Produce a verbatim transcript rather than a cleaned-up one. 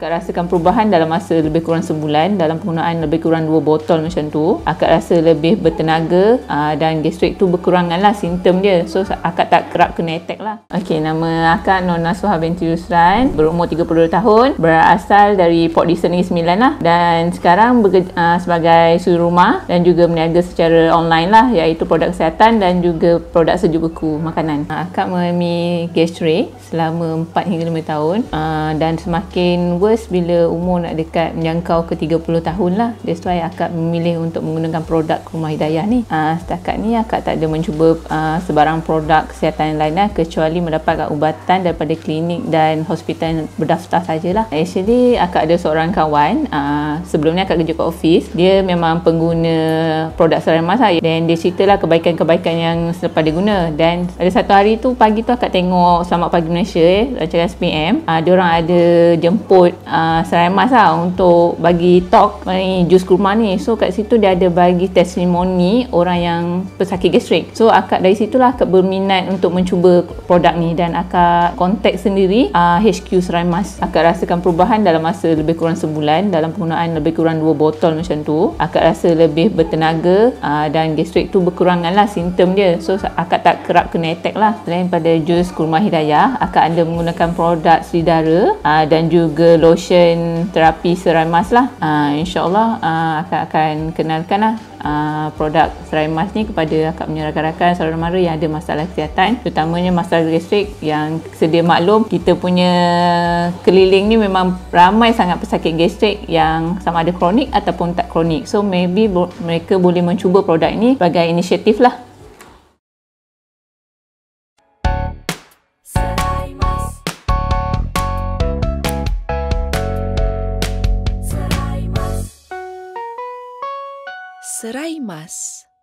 Akak rasakan perubahan dalam masa lebih kurang sebulan dalam penggunaan lebih kurang dua botol macam tu. Akak rasa lebih bertenaga aa, dan gastrik tu berkurangan lah simptom dia. So akak tak kerap kena attack lah. Okey, nama akak Nona Suha binti Yusran, berumur tiga puluh dua tahun, berasal dari Port Dickson Negeri Sembilan lah, dan sekarang bekerja aa, sebagai suri rumah dan juga berniaga secara online lah, iaitu produk kesihatan dan juga produk sejuk beku makanan. Akak mengalami gastrik selama empat hingga lima tahun aa, dan semakin worse bila umur nak dekat menjangkau ke tiga puluh tahun lah. That's why akak memilih untuk menggunakan produk Rumah Hidayah ni. Aa, setakat ni akak tak ada mencuba aa, sebarang produk kesihatan yang lain lah, kecuali mendapatkan ubatan daripada klinik dan hospital yang berdaftar sajalah. Actually akak ada seorang kawan, aa, sebelum ni akak kerja kat office, dia memang pengguna produk serai emas lah, dan dia ceritalah kebaikan-kebaikan yang selepas dia guna. Dan ada satu hari tu, pagi tu akak tengok Selamat Pagi Malaysia eh, rancangan S P M, aa, dia orang ada jemput uh, serai emas lah untuk bagi talk mengenai jus kurma ni. So kat situ dia ada bagi testimoni orang yang pesakit gastrik. So akak dari situlah akak berminat untuk mencuba produk ni, dan akak kontak sendiri uh, H Q serai emas. Akak rasakan perubahan dalam masa lebih kurang sebulan dalam penggunaan lebih kurang dua botol macam tu. Akak rasa lebih bertenaga uh, dan gastrik tu berkurangan lah simptom dia. So akak tak kerap kena attack lah. Selain pada jus kurma Hidayah, akak ada menggunakan produk Sridhara uh, dan juga lotion terapi serai emas lah. Uh, InsyaAllah uh, akak akan kenalkan lah uh, produk serai emas ni kepada akak punya rakan-rakan, saudara mara yang ada masalah kesihatan, terutamanya masalah gastrik. Yang sedia maklum, kita punya keliling ni memang ramai sangat pesakit gastrik yang sama ada kronik ataupun tak kronik. So maybe bo- mereka boleh mencuba produk ini sebagai inisiatif lah. Serai Mas.